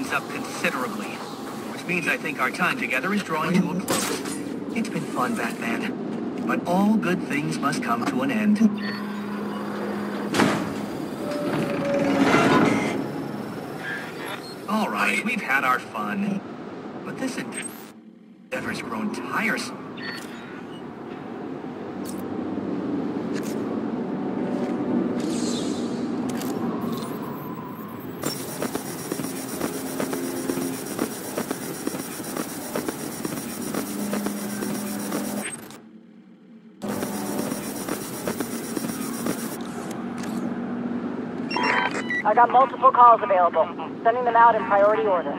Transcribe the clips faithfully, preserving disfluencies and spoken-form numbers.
speeds up considerably. Which means I think our time together is drawing to a close. It's been fun, Batman. But all good things must come to an end. All right, we've had our fun. But this endeavor's grown tiresome. I got multiple calls available. Sending them out in priority order.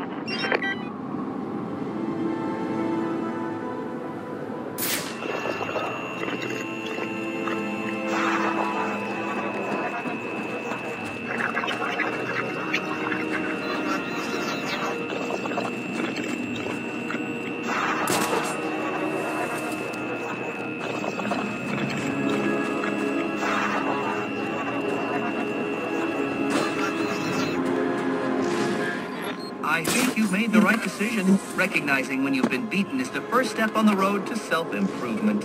I think you've made the right decision. Recognizing when you've been beaten is the first step on the road to self-improvement.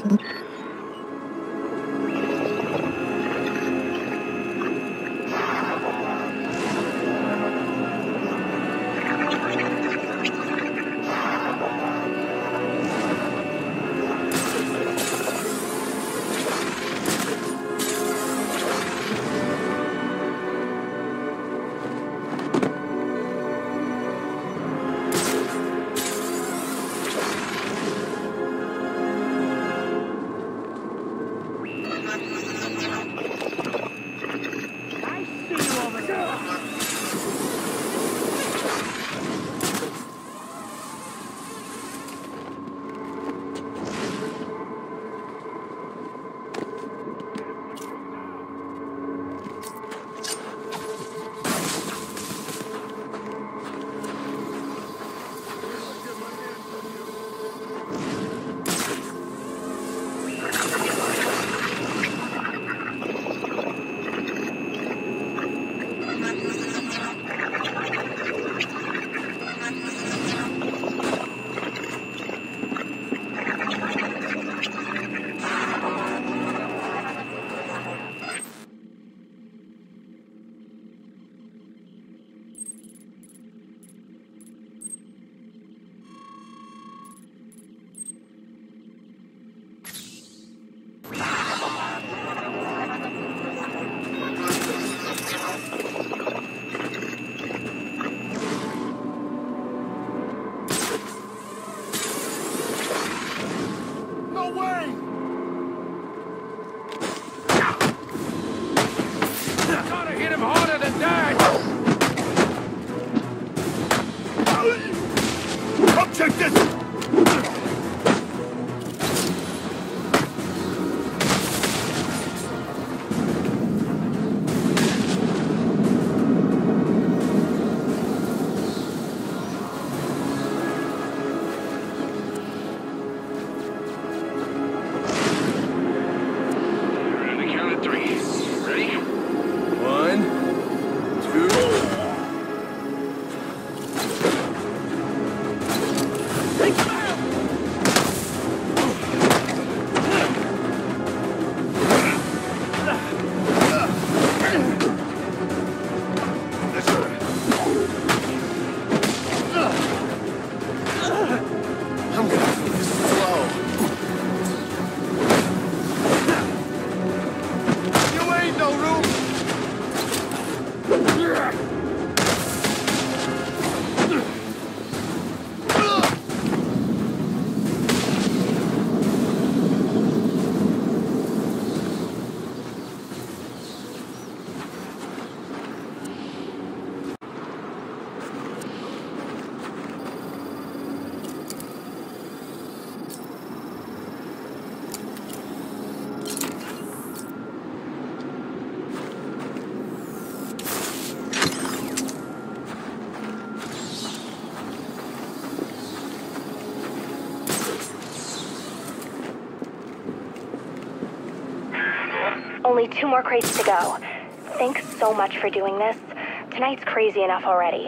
Only two more crates to go. Thanks so much for doing this. Tonight's crazy enough already.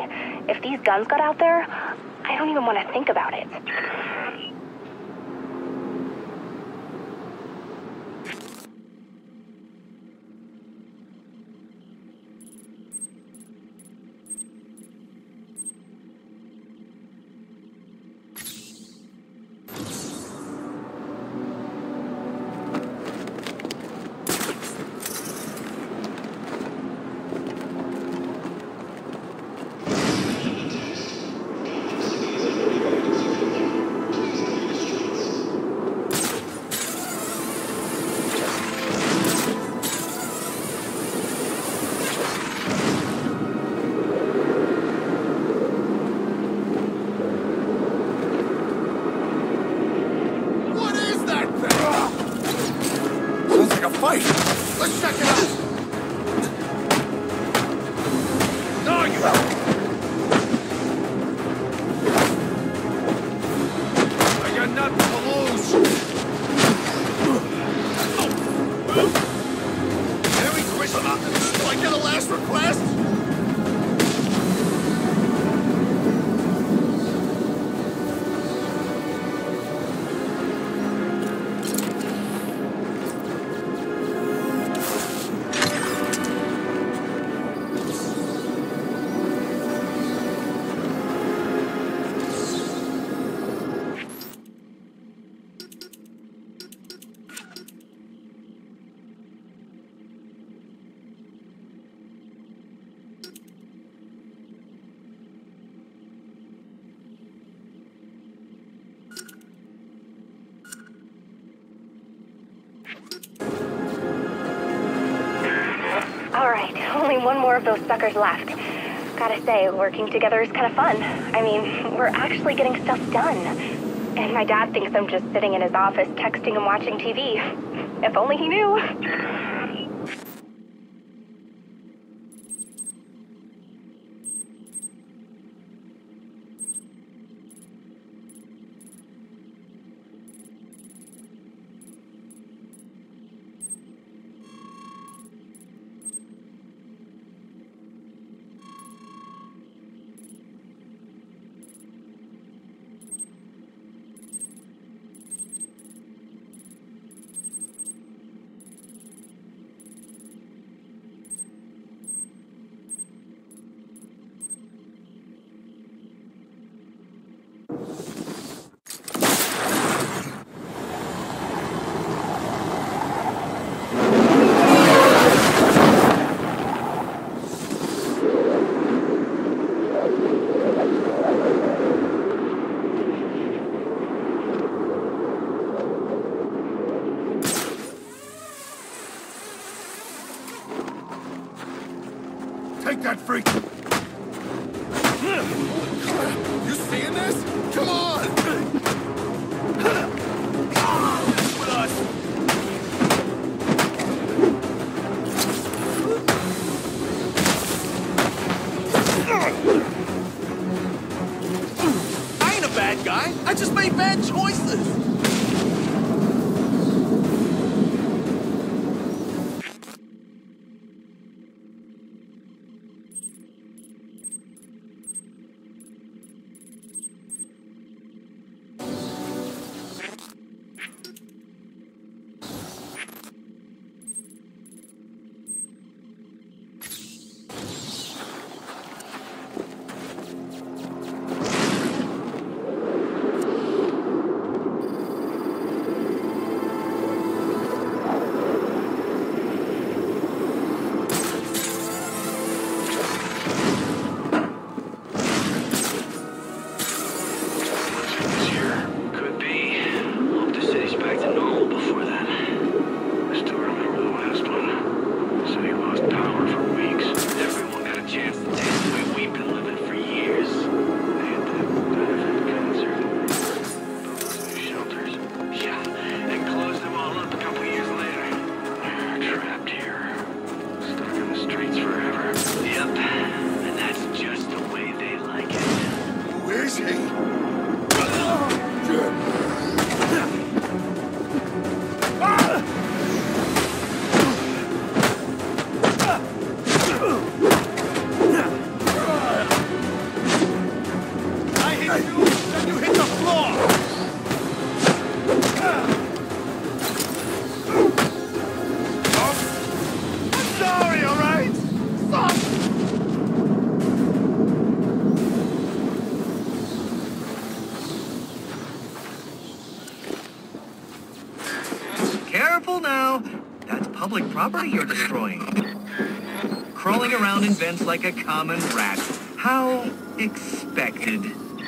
If these guns got out there, I don't even want to think about it. Only one more of those suckers left. Gotta say, working together is kind of fun. I mean, we're actually getting stuff done. And my dad thinks I'm just sitting in his office texting and watching T V. If only he knew. Take that freak! You seeing this? Come on! With us! I ain't a bad guy. I just made bad choices. Careful now. That's public property you're destroying. Crawling around in vents like a common rat. How expected.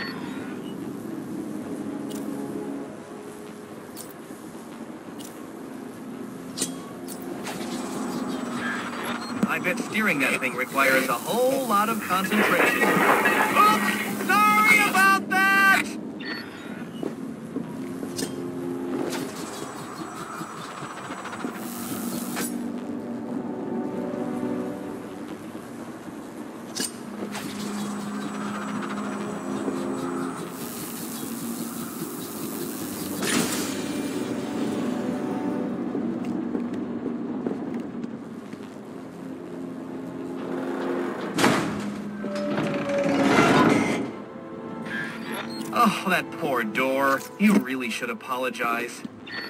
I bet steering that thing requires a whole lot of concentration. Oops! Sorry about that! Oh, that poor door. You really should apologize.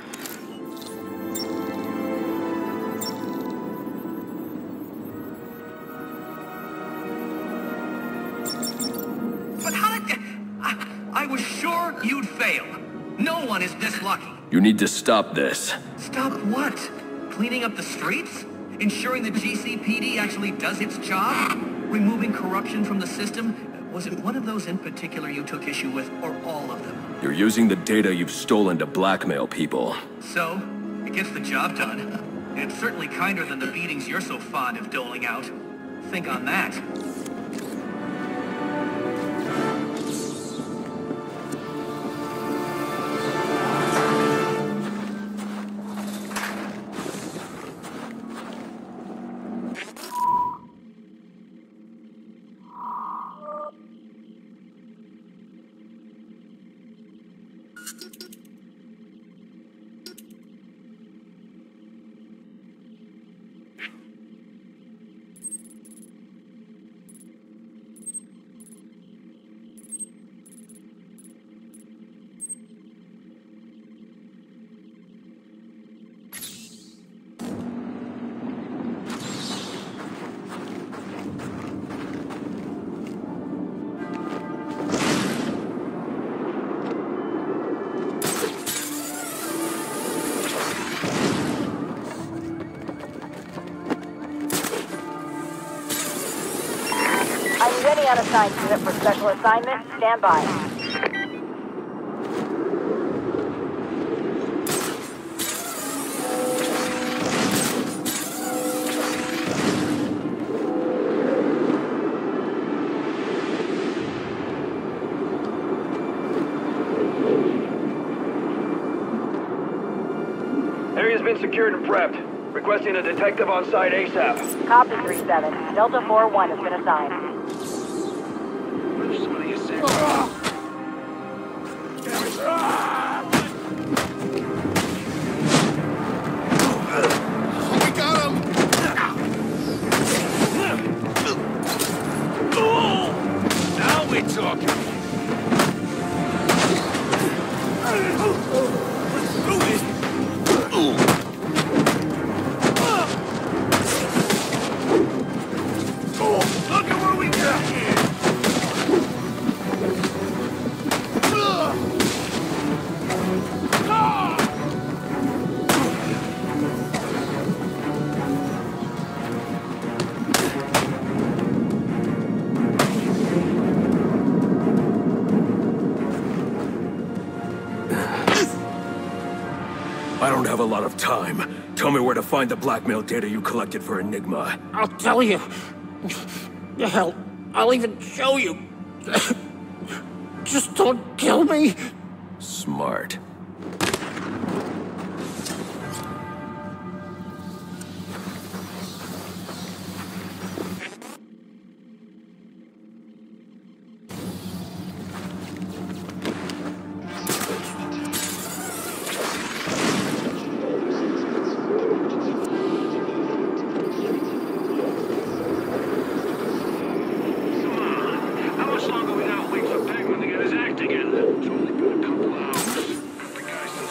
But how did... I, I was sure you'd fail. No one is this lucky. You need to stop this. Stop what? Cleaning up the streets? Ensuring the G C P D actually does its job? Removing corruption from the system? Was it one of those in particular you took issue with, or all of them? You're using the data you've stolen to blackmail people. So, it gets the job done. And it's certainly kinder than the beatings you're so fond of doling out. Think on that. Any unassigned unit for special assignment, stand by. Area's been secured and prepped. Requesting a detective on site ASAP. Copy three seven. Delta four one has been assigned. We got him! Now we're talking. Look at what we got here! I don't have a lot of time. Tell me where to find the blackmail data you collected for Enigma. I'll tell you. Hell, I'll even show you. Just don't kill me. Smart. How much longer we gotta wait for Penguin to get his act together? It's only been a couple hours. The guy's still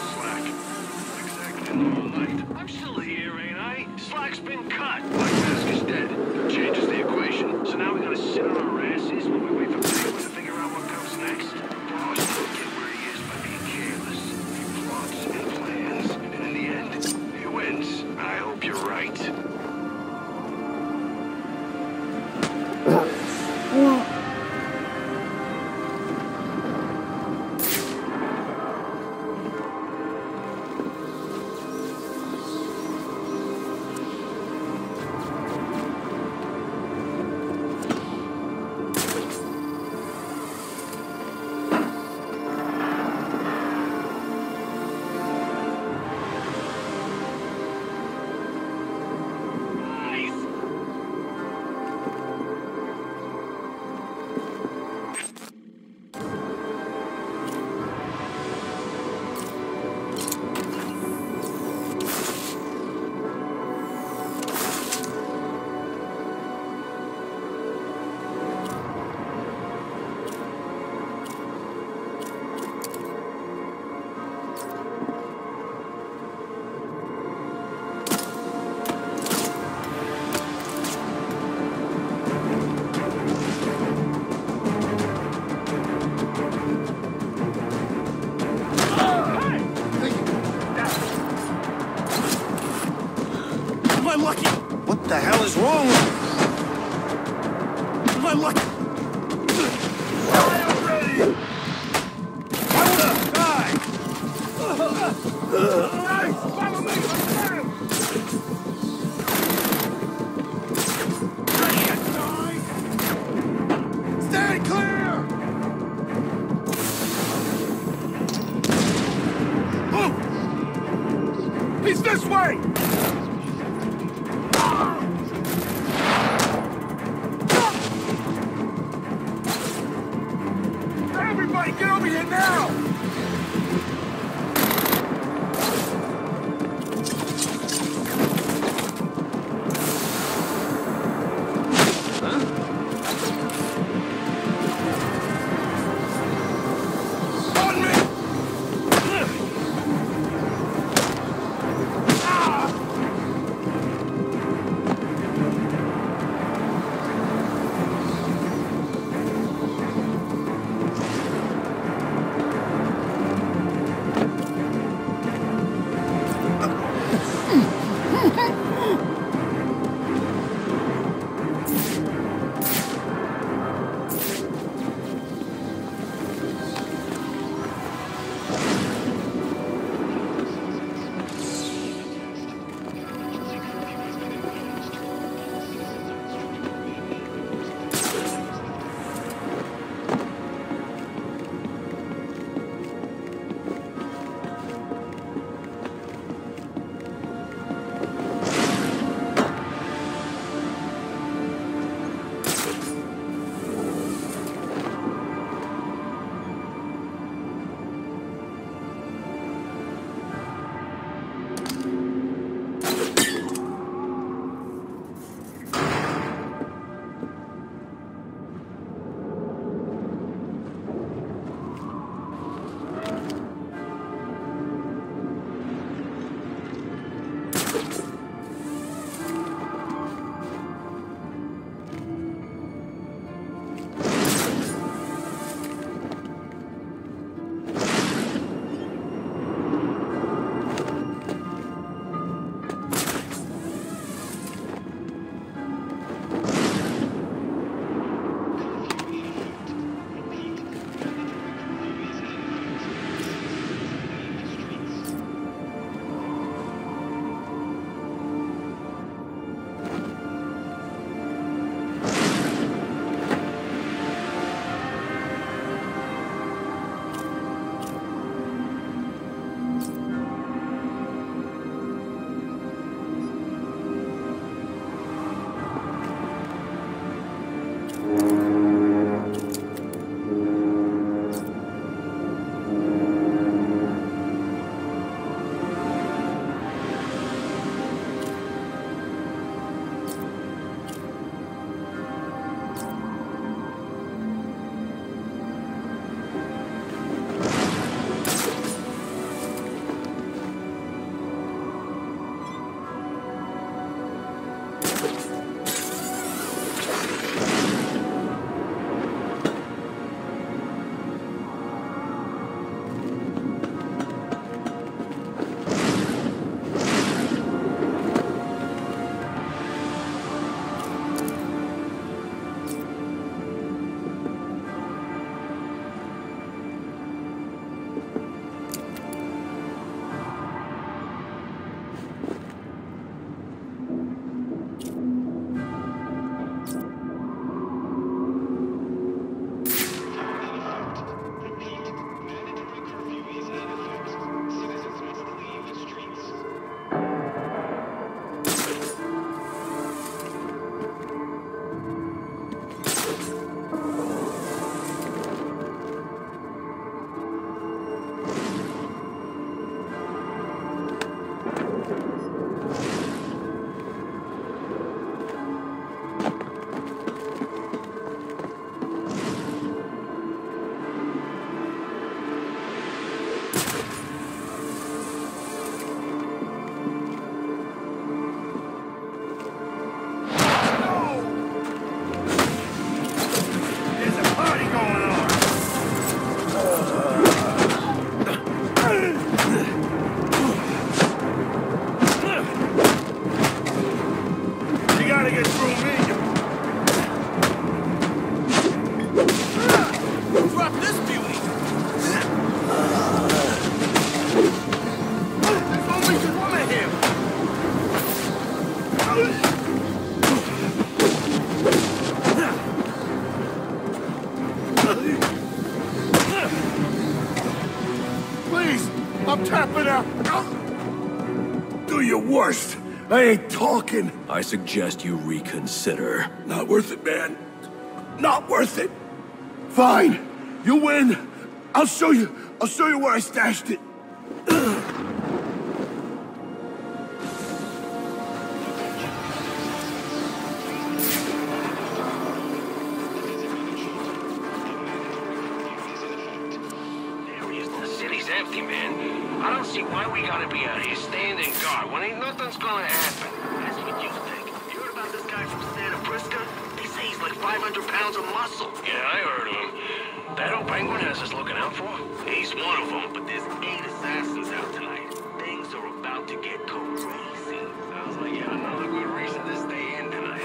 Follow me! Stay clear! Move! He's this way! Everybody get over here now! On me! Ah! Please! I'm tapping out! Do your worst! I ain't talking! I suggest you reconsider. Not worth it, man. Not worth it! Fine! You win! I'll show you! I'll show you where I stashed it! Empty, man. I don't see why we gotta be out here standing guard when ain't nothing's gonna happen. That's what you think. You heard about this guy from Santa Prisca? They say he's like five hundred pounds of muscle. Yeah, I heard of him. That old penguin has us looking out for? He's one of them, but there's eight assassins out tonight. Things are about to get crazy. Sounds like you have another good reason to stay in tonight.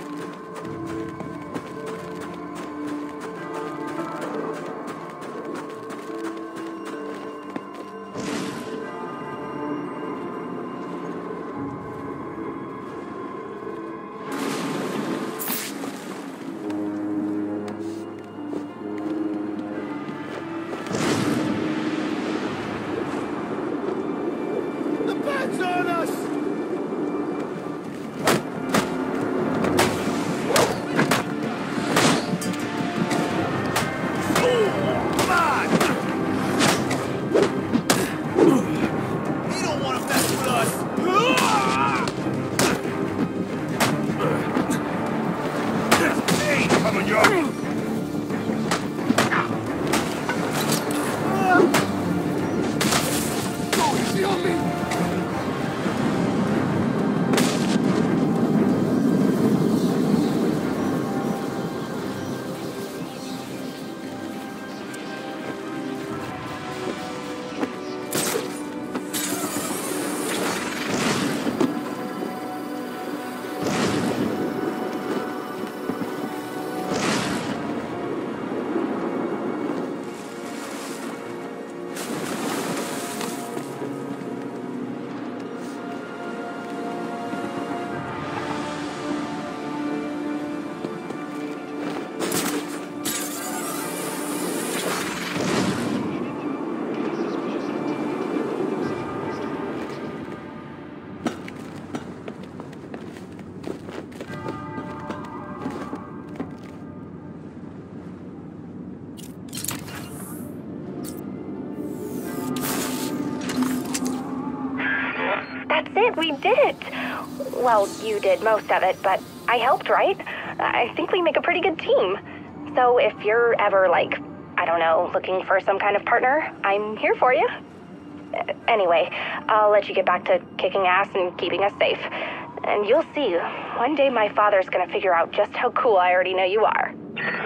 We did it! Well, you did most of it, but I helped, right? I think we make a pretty good team. So if you're ever, like, I don't know, looking for some kind of partner, I'm here for you. Anyway, I'll let you get back to kicking ass and keeping us safe. And you'll see, one day my father's gonna figure out just how cool I already know you are.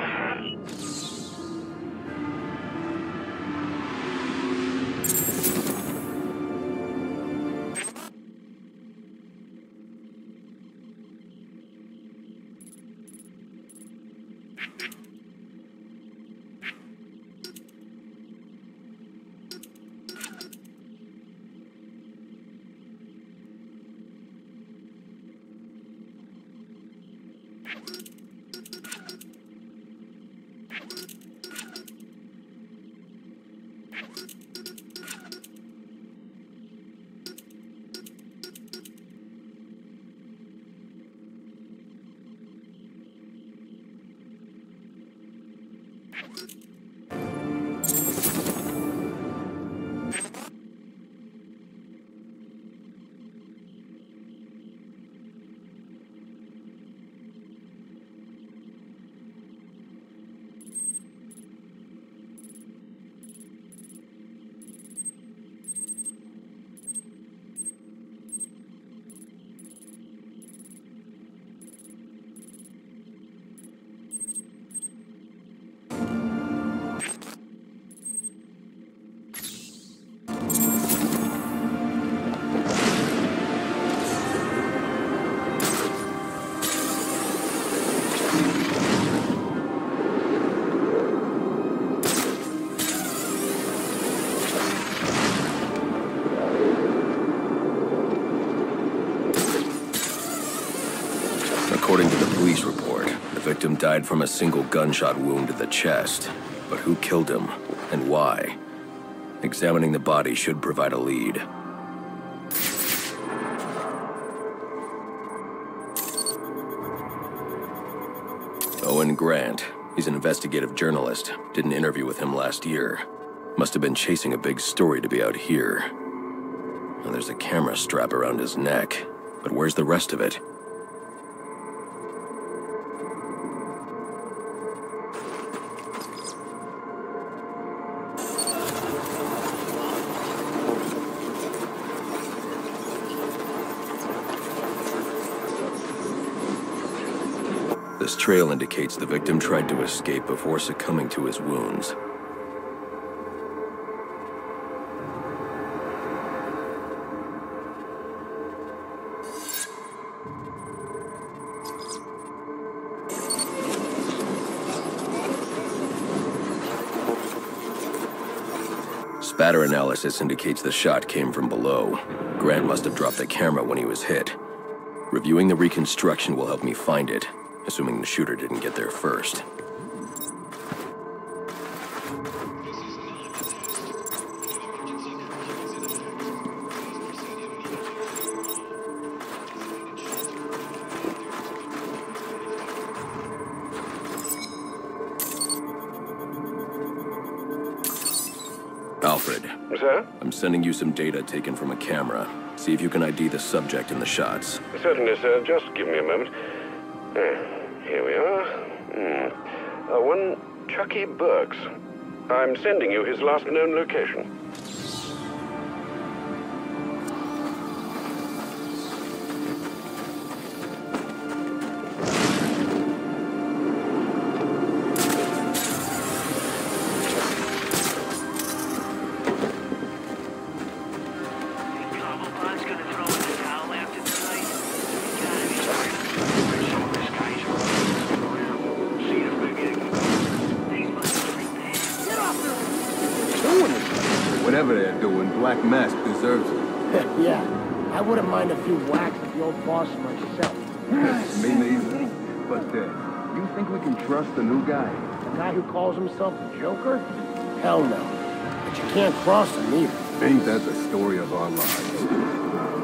According to the police report, the victim died from a single gunshot wound to the chest. But who killed him, and why? Examining the body should provide a lead. Owen Grant. He's an investigative journalist. Did an interview with him last year. Must have been chasing a big story to be out here. Now, there's a camera strap around his neck. But where's the rest of it? This trail indicates the victim tried to escape before succumbing to his wounds. Spatter analysis indicates the shot came from below. Grant must have dropped the camera when he was hit. Reviewing the reconstruction will help me find it, assuming the shooter didn't get there first. Alfred. Sir? I'm sending you some data taken from a camera. See if you can I D the subject in the shots. Certainly, sir. Just give me a moment. Uh, here we are. Hmm. Uh, one Chucky Burks. I'm sending you his last known location. Whatever they're doing, Black Mask deserves it. Yeah, I wouldn't mind a few whacks with the old boss myself. Me neither. But, uh, you think we can trust the new guy? The guy who calls himself the Joker? Hell no. But you can't cross him either. Ain't that the story of our lives?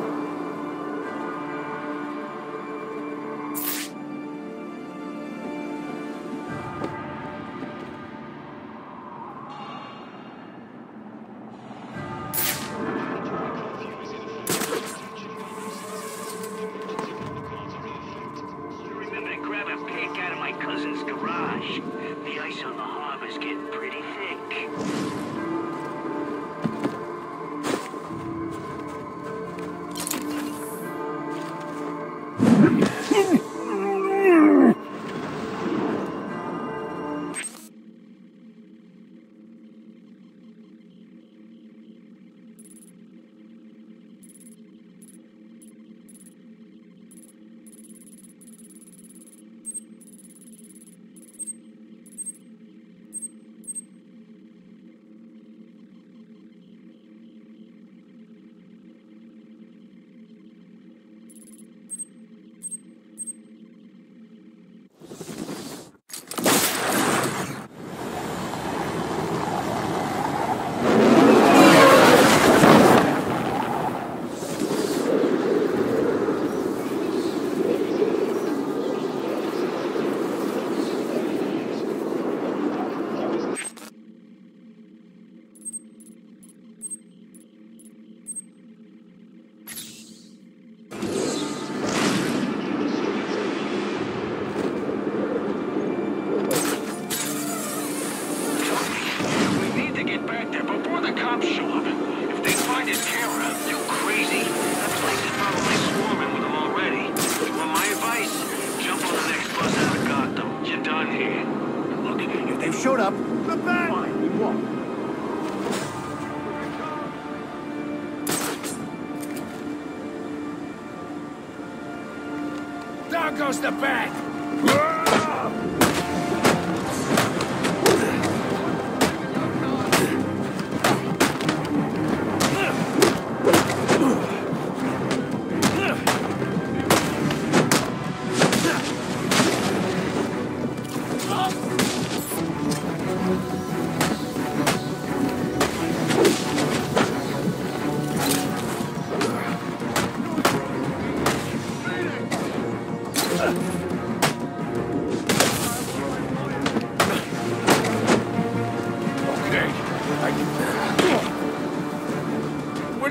Showed up. The back! Fine, we won't. Down goes the bag!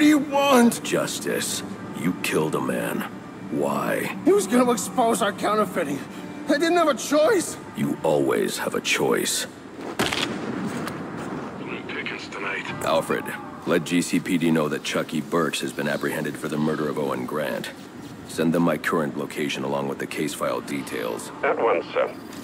do you want? Justice. You killed a man. Why? He was gonna expose our counterfeiting. I didn't have a choice. You always have a choice. Slim pickings tonight. Alfred, let G C P D know that Chucky Burks has been apprehended for the murder of Owen Grant. Send them my current location along with the case file details. At once, sir.